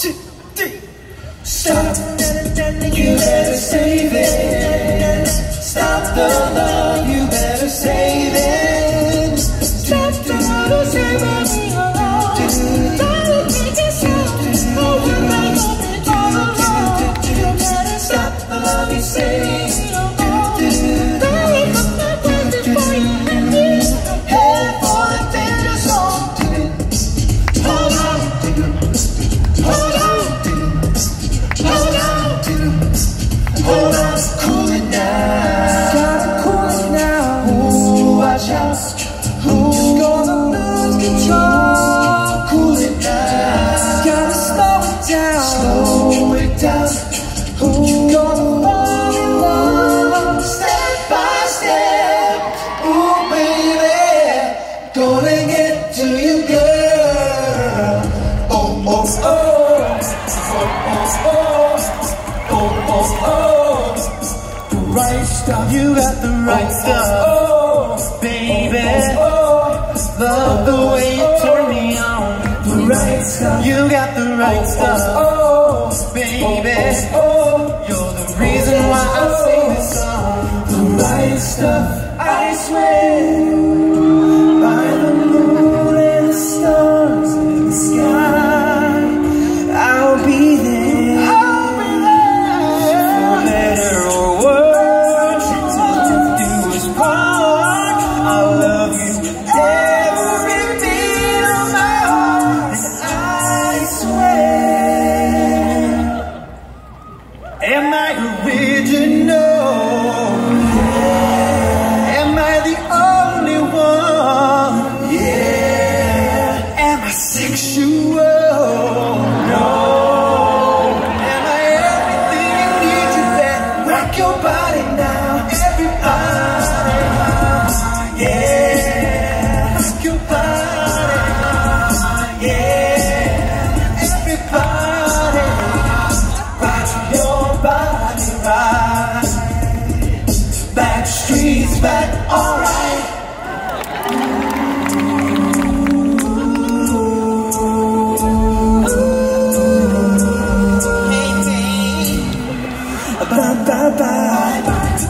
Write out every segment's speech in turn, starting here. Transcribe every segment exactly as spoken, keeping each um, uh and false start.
two, three. Stop, you better save it. Stop the love, you better save it. Stop the love, save it. Stop the love, you save it. Hold on, cool it now. Gotta cool it now. Ooh, watch out. Who's gonna lose control? Cool it now. Gotta slow it down. Slow it down. Who's gonna fall in love? Step by step. Ooh, baby, gonna get to you, girl. Oh, oh, oh. Oh, oh, oh. Oh, oh, oh, the right stuff. You got the right oh, stuff, oh, baby. Oh, oh, oh, love the way you turn me on. The right stuff. You got the right oh, stuff, oh, baby. Oh, oh, you're the reason why I sing this song. The right stuff, I swear. By the moon and the stars in the sky, I'll be there. Am I original? Am I the only one? Yeah. Am I sexual? No. Am I everything you need? You better rock your body now, everybody. Yeah. Rock your body. Yeah. Everybody. Rock your body right. Back streets back, alright. Hey, hey. Bye, bye, bye.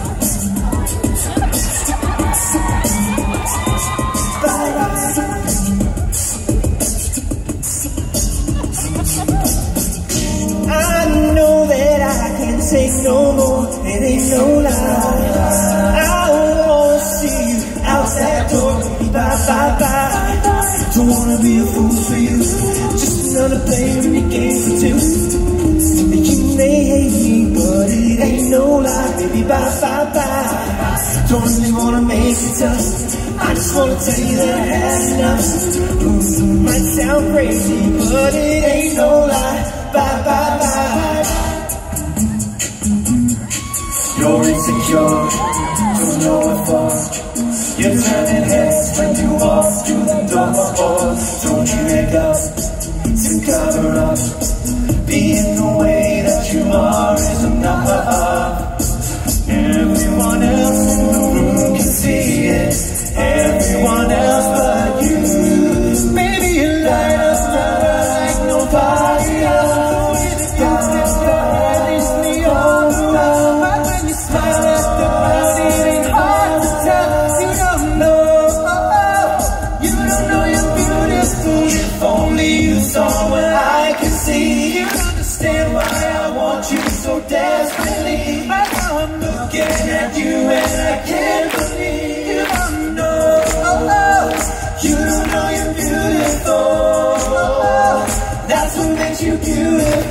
I know that I can't take no more, it ain't no lie. I wanna see you out that door, bye, bye, bye. Don't wanna be a fool for you, just another player in your game for two. You may hate me, but it ain't no lie, baby, bye, bye, bye. Don't really wanna make it tough, I just wanna tell you that I had enough. Ooh, might sound crazy, but it ain't no lie, bye, bye, bye. You're insecure, don't know what for. You're turning heads when you walk through the door. Don't you make up to cover up? Being the way that you are is enough. Everyone else in the room can see it. Everyone else but you. Baby, you light us up like nobody else. So desperately, but now I'm looking at you and I can't believe you don't know. You don't know you're beautiful. That's what makes you beautiful.